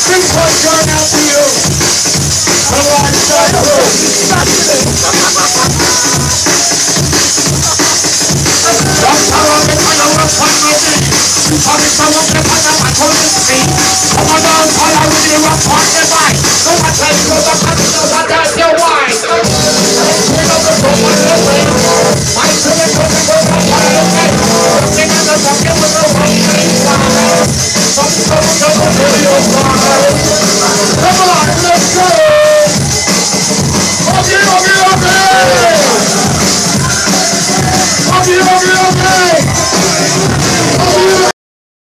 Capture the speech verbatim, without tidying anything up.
Big one going out to you. Come on, start the room. Don't tell them if I know what's on my knee. Tell me someone can find out my toilet seat. Come on down, call out with the rock on the bike. No one tells you the country knows that that's your wife. King of the room on the way. My children will be going on the way. King of the rock with the wrong thing. Some trouble doesn't do your father.